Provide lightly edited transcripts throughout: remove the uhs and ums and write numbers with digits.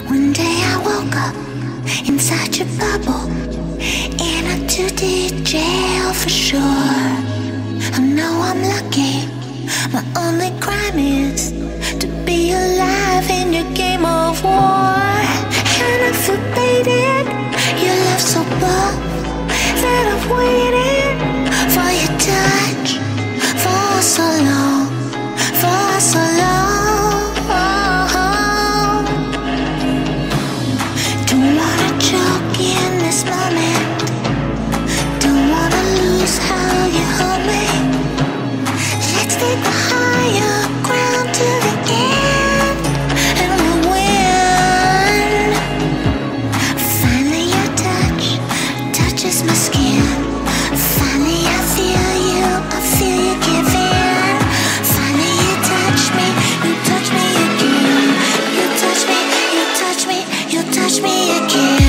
One day I woke up in such a bubble, in a 2D jail for sure. I know I'm lucky, my only crime is to be alive in your game of war. And I forbade your love so bold that I've waited for your touch for so long, for so long. Don't wanna choke in this moment, don't wanna lose how you hold me. Let's take the higher ground to the end, and we'll win. Finally your touch touches my skin. Finally I feel you give in. Finally you touch me again. You touch me, you touch me, you touch me again.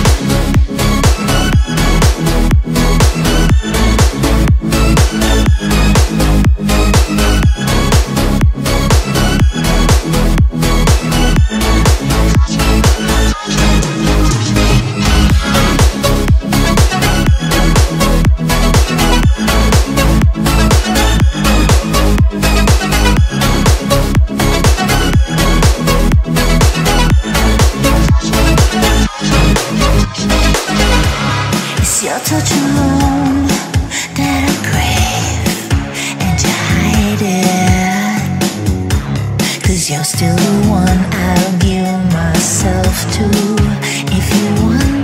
It's your touch alone that I crave, and you hide it, 'cause you're still the one I'll give myself to. If you want